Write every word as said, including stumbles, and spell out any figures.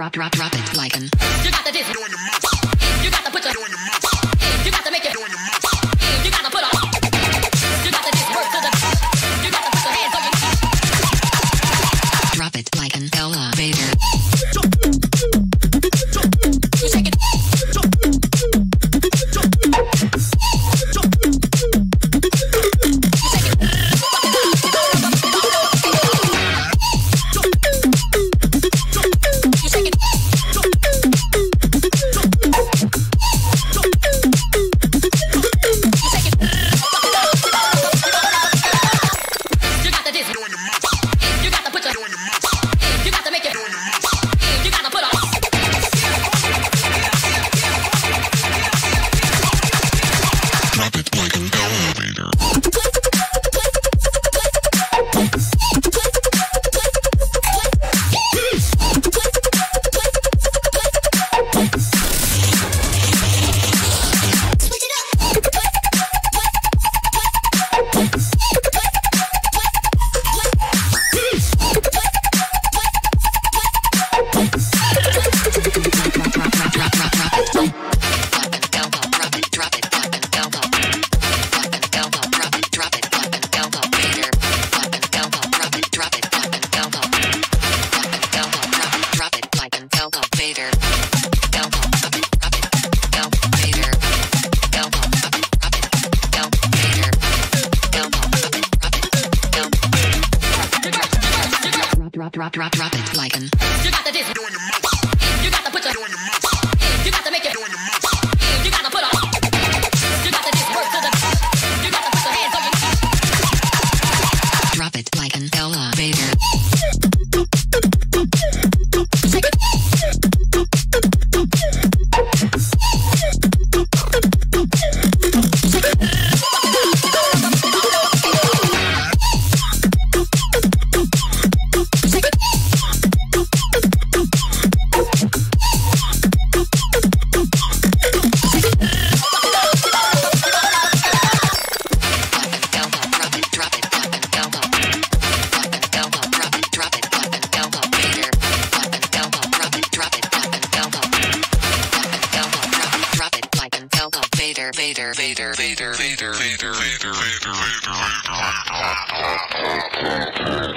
drop, drop, drop it like an. You got the dizzy. Doing the most. You got to put the. Doing the most. You got to make it. Doing the most. You got to put on. You got the dizzy. Work to the. You got to put the hands on your. Drop it like an elevator. You shake it. Drop, drop, drop, drop it like an. You got the dizzy. Doing the most. You got to put the. Doing the most. You got to make it. Doing the most. You got to put on. You got the dizzy. Work to the. You got to put the hands on your. Drop it like an elevator. Shake it. Vader, Vader, Vader, Vader, Vader, Vader, Vader, Vader, Vader, Vader, Vader.